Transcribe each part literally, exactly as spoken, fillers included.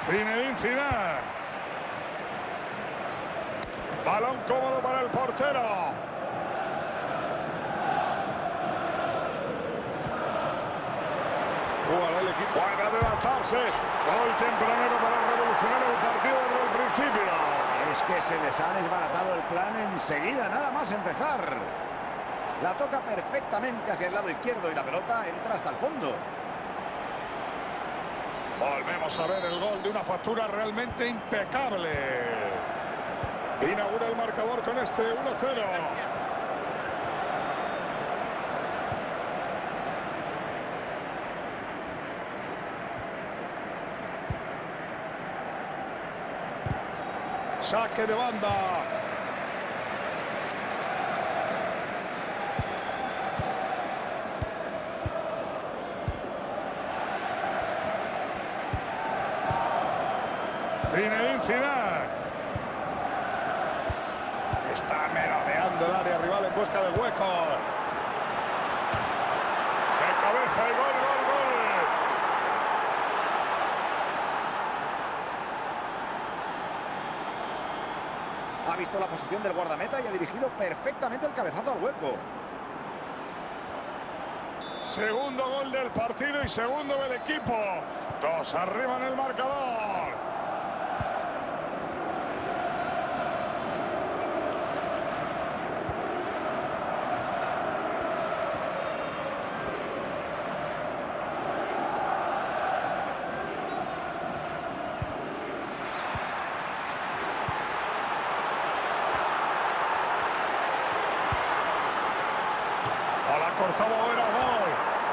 Zinedine Zidane. Balón cómodo para el portero. Juega el equipo. Puede adelantarse. Gol tempranero para revolucionar el partido desde el principio. Es que se les ha desbaratado el plan enseguida, nada más empezar. La toca perfectamente hacia el lado izquierdo y la pelota entra hasta el fondo. Volvemos a ver el gol de una factura realmente impecable. Inaugura el marcador con este uno cero. Saque de banda. Zinedine Zidane. Está merodeando el área rival en busca de hueco. De cabeza y gol, gol, gol. Ha visto la posición del guardameta y ha dirigido perfectamente el cabezazo al hueco. Segundo gol del partido y segundo del equipo. Dos arriba en el marcador. Cortaba era gol.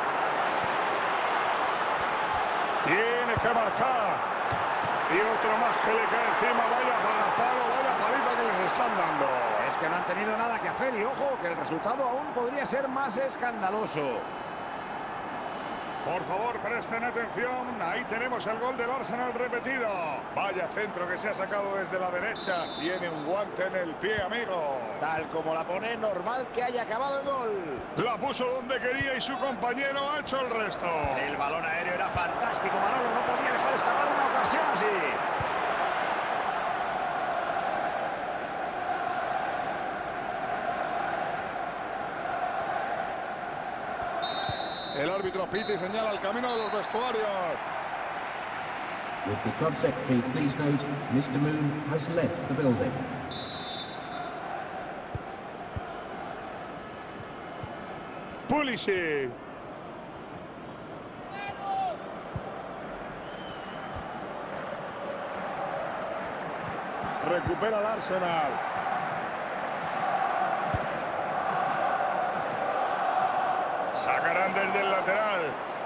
Tiene que marcar. Y otro más que le cae encima. Vaya para palo, vaya paliza que les están dando. Es que no han tenido nada que hacer y ojo que el resultado aún podría ser más escandaloso. Por favor, presten atención. Ahí tenemos el gol del Arsenal repetido. Vaya centro que se ha sacado desde la derecha. Tiene un guante en el pie, amigo. Tal como la pone, normal que haya acabado el gol. La puso donde quería y su compañero ha hecho el resto. El balón aéreo era fantástico, Manolo. No podía dejar escapar una ocasión así. El árbitro pita y señala el camino de los vestuarios. With the club secretary, please note, Mister Moon has left the building. Pulisic. Recupera el Arsenal. Sacarán desde el lateral.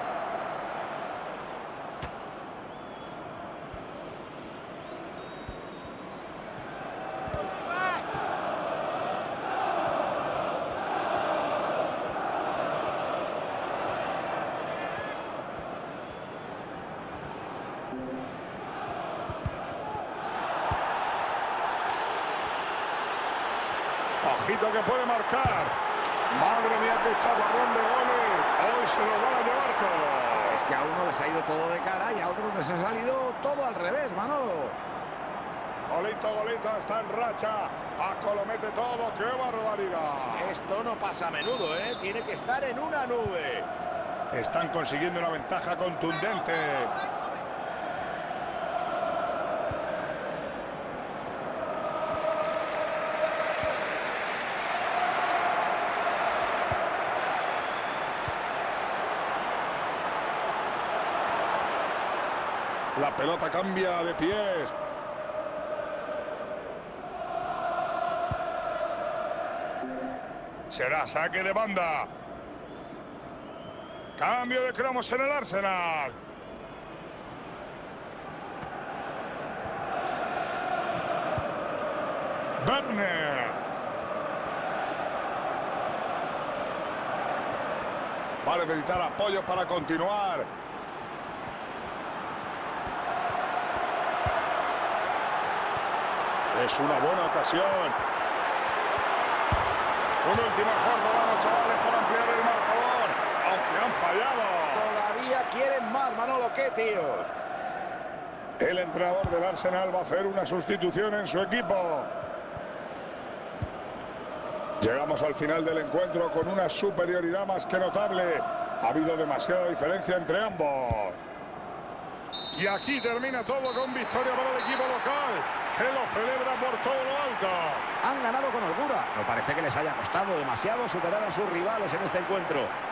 Ojito que puede marcar. Madre mía, qué chaparrón de goles. Hoy se lo van a llevar todo. Es que a uno les ha ido todo de cara y a otros les ha salido todo al revés, Manolo. Golito, golito, está en racha. Paco lo mete todo. ¡Qué barbaridad! Esto no pasa a menudo, ¿eh? Tiene que estar en una nube. Están consiguiendo una ventaja contundente. La pelota cambia de pies. Será saque de banda. Cambio de cromos en el Arsenal. Werner. Va a necesitar apoyo para continuar. Es una buena ocasión. Un último esfuerzo, vamos, chavales, por ampliar el marcador. Aunque han fallado. Todavía quieren más, Manolo. ¿Qué tíos? El entrenador del Arsenal va a hacer una sustitución en su equipo. Llegamos al final del encuentro con una superioridad más que notable. Ha habido demasiada diferencia entre ambos. Y aquí termina todo con victoria para el equipo local, que lo celebra por todo lo alto. Han ganado con holgura. No parece que les haya costado demasiado superar a sus rivales en este encuentro.